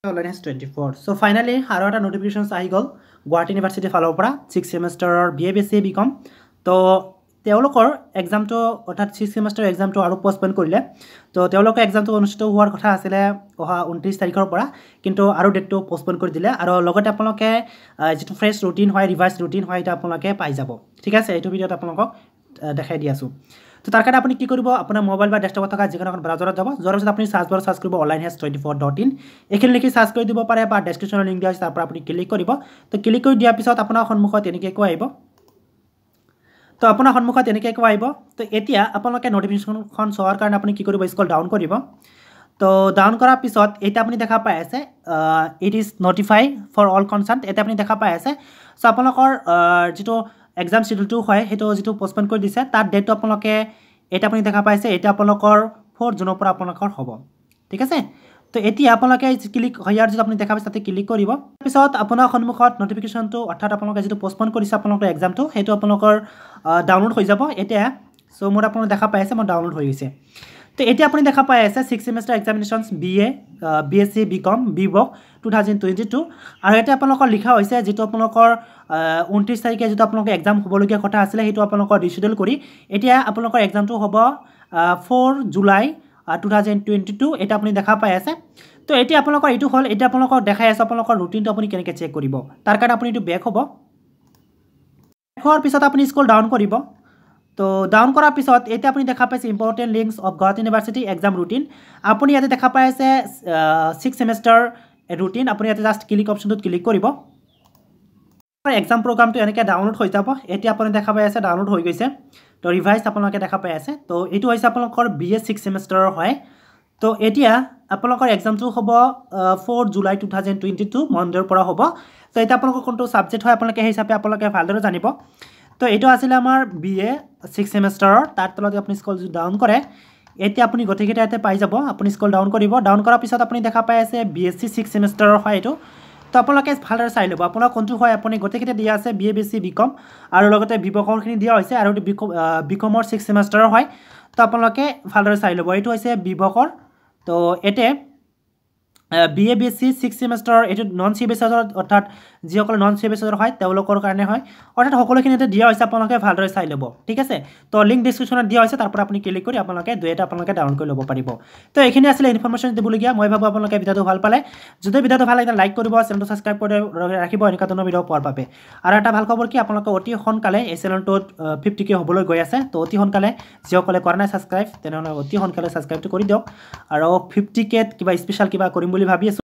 Online has 24. So finally, আৰু এটা notifications আহি গল গুৱাহাটী ইউনিভাৰ্চিটি ফালৰ পৰা 6 সেমিষ্টাৰৰ BA BCom তো তেওঁলোকৰ এক্সামটো অৰ্থাৎ 6 সেমিষ্টাৰ এক্সামটো আৰু পোষ্টপন কৰিলে তো তেওঁলোকৰ এক্সামটো অনুষ্ঠিত হোৱাৰ কথা আছিল অহা 29 তাৰিখৰ পৰা কিন্তু আৰু ডেটটো পোষ্টপন কৰি দিলে আৰু লগতে আপোনালোকে যেটো ফ্ৰেছ ৰুটিন হয় ৰিভাইজ ৰুটিন হয় এটা আপোনালোকে পাই যাব ঠিক আছে এইটো ভিডিওত আপোনালোকক দেখাই দি আছো তো তাৰ কাৰণে আপুনি কি কৰিব আপোনাৰ মোবাইল বা ডেস্কটপত থকা যিকোনো এখন ব্ৰাউজাৰত যাব যোৱাৰ পিছত আপুনি সাৰ্চ বাৰত সাৰ্চ কৰিব onlinehas24.in এখানে লিখি সাৰ্চ কৰি দিব পাৰে বা ডেসক্ৰিপচনৰ লিংক দিয়া আছে তাৰ পৰা আপুনি ক্লিক কৰিব তো ক্লিক কৰি দিয়াৰ পিছত আপোনাৰ সন্মুখত এনেকৈ কৈ আহিব তো আপোনাৰ সন্মুখত এনেকৈ কৈ আহিব তো এতিয়া আপোনালোকে নোটিফিকেশনখন চোৱাৰ কাৰণে আপুনি কি কৰিব স্ক্ৰল ডাউন কৰিব তো ডাউন কৰাৰ পিছত এটা আপুনি দেখা পাই আছে it is notify for all concern এটা আপুনি দেখা পাই আছে সো আপোনালোকৰ যেটো এক্সাম শিডিউলটো হয় হেটো যেটো পোষ্টপন কৰি দিছে তাৰ ডেটটো আপোনালোকে এটা আপুনি দেখা পাইছে এটা আপোনালোকৰ 4 জুনৰ পৰা আপোনালোকৰ হ'ব ঠিক আছে তো এতিয়া আপোনালোকে ক্লিক হয়াৰ যেটো আপুনি দেখা পাইছে তাতে ক্লিক কৰিব পিছত আপোনাৰ সন্মুখত নোটিফিকেশনটো অৰ্থাৎ আপোনালোকে যেটো পোষ্টপন কৰিছে আপোনালোকৰ এক্সামটো হেটো আপোনালোকৰ ডাউনলোড হৈ যাব এতিয়া সো মোৰ আপোনালোকে দেখা পাই আছে মই ডাউনলোড হৈ গৈছে তো এতিয়া আপুনি দেখা পাই আছে 6 semester examinations BA BSc BCom BVoc 2022 আৰু এটা আপোনালোকৰ লিখা হৈছে যেটো আপোনালোকৰ 29 তাৰিখে যেটো আপোনালোকৰ এক্সাম হ'বলগীয়া কথা আছিল হেটো আপোনালোকৰ ৰিশিডিউল কৰি এতিয়া আপোনালোকৰ এক্সামটো হ'ব 4 জুলাই 2022 এটা আপুনি দেখা পাই আছে তো এতিয়া আপোনালোকৰ এটো হল এটা আপোনালোকৰ দেখাই আছে আপোনালোকৰ ৰুটিনটো আপুনি কেনেকৈ চেক কৰিব তাৰ কাৰণে আপুনি এটো বেক হ'ব হোৱাৰ পিছত আপুনি স্ক্ৰল ডাউন কৰিব তো ডাউন কৰাৰ পিছত এটা আপুনি দেখা পাইছে important links of Guwahati university exam routine আপুনি ইয়াতে দেখা পাই আছে 6 সেমিষ্টাৰ ৰুটিন আপুনি ইয়াতে জাস্ট ক্লিক অপচনটোত ক্লিক কৰিব এক্সাম প্ৰগ্ৰামটো এনেকৈ ডাউনলোড হৈ যাব এতিয়া আপুনি দেখা পাই আছে ডাউনলোড হৈ গৈছে তো ৰিভাইজ আপোনালোকে দেখা পাই আছে তো এটো হৈছে আপোনালোকৰ BA 6 সেমিষ্টাৰৰ হয় তো এতিয়া আপোনালোকৰ এক্সামটো হ'ব 4 জুলাই 2022 মনডেৰ পৰা হ'ব তো এটা আপোনালোকৰ কোনটো সাবজেক্ট হয় আপোনালোকে সেই হিচাপে আপোনালোকে ভালদৰে জানিব তো এটো আছিল আমাৰ BA 6 সেমিষ্টাৰৰ তাৰ তলতে আপুনি স্ক্ৰল ডাউন কৰে এতিয়া আপুনি গতিকেটা ইয়াতে পাই যাব আপুনি স্ক্ৰল ডাউন কৰিব ডাউন কৰাৰ পিছত আপুনি দেখা পাই আছে BSc 6 সেমিষ্টাৰৰ হয় এটো তো আপোনালোকে ভালদৰে চাই ল'ব আপোনাৰ কোনটো হয় আপুনি গতিকেটা দিয়া আছে BA BSc BCom আৰু লগতে বিভকৰ খিনি দিয়া হৈছে আৰু BComৰ 6 সেমিষ্টাৰৰ হয় তো আপোনালোকে ভালদৰে চাই ল'ব এটো হৈছে বিভকৰ তো এতে BA BSc 6 সেমিষ্টাৰ এটো নন সিবিএছৰ অৰ্থাৎ যিসকল নন সিবিএছৰ হয় তেওঁলোকৰ কাৰণে হয় অৰ্থাৎ সকলোখিনিতে দিয়া হৈছে আপোনালোকে ভালদৰে চাই ল'ব ঠিক আছে তো লিংক ডেসক্ৰিপচনত দিয়া হৈছে তাৰ পৰা আপুনি ক্লিক কৰি আপোনালোকে দুইটা আপোনালোকে ডাউনলোড কৰি ল'ব পাৰিব তো এইখিনি আছিল ইনফৰমেশন দিবলগীয়া মই ভাবো আপোনালোকে ভিডিওটো ভাল পালে যদি ভিডিওটো ভাল লাগিলে লাইক কৰিব চেনেলটো সাবস্ক্ৰাইব কৰি ৰাখিব এনেকা ধৰণৰ ভিডিও পোৱাৰ বাবে আৰু এটা ভাল খবৰ কি আপোনালোকে অতি সোনকালে এই চেনেলটোত 50k হ'বলৈ গৈ আছে তো অতি সোনকালে যিসকলে কৰা নাই সাবস্ক্ৰাইব তেনেহলে অতি সোনকালে সাবস্ক্ৰাইবটো কৰি দিয়ক আৰু 50k কিবা স্পেশাল কিবা কৰিম বুলি ভাবি আছো